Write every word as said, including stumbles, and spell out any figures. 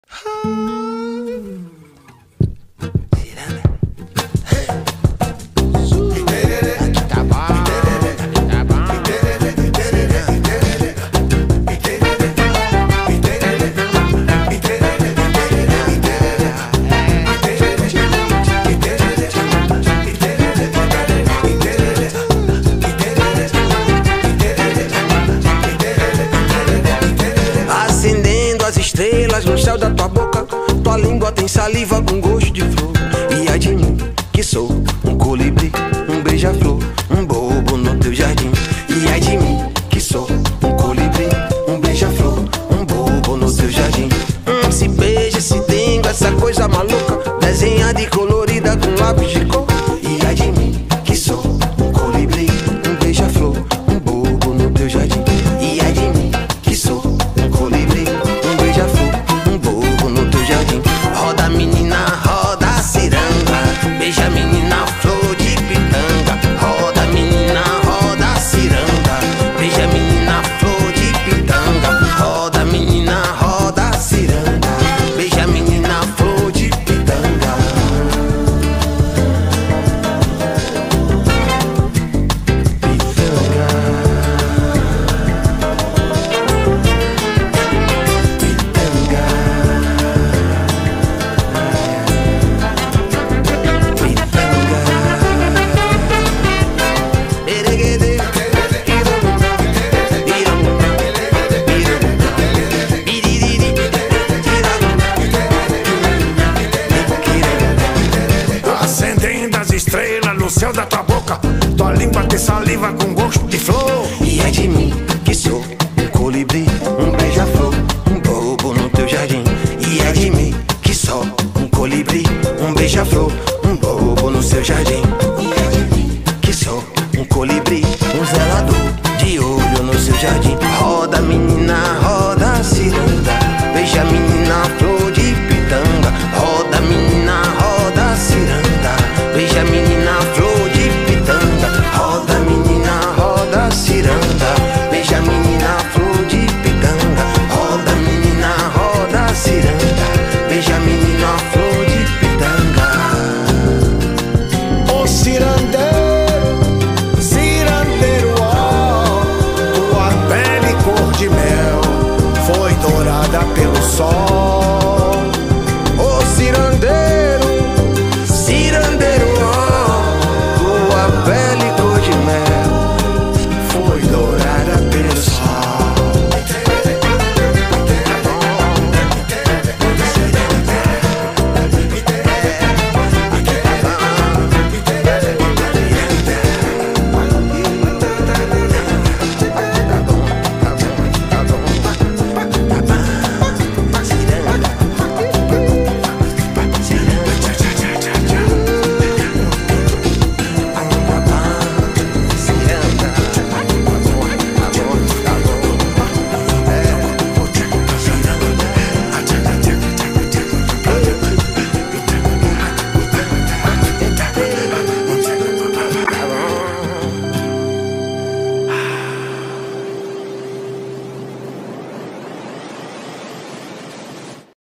Estrelas no céu da tua boca, tua língua tem saliva com gosto de flor. E ai de mim, que sou um colibri, um beija-flor, um bobo no teu jardim. E ai de mim, que sou um colibri, um beija-flor, um bobo no teu jardim. Hum, se beija, se denga, essa coisa maluca, desenha de color.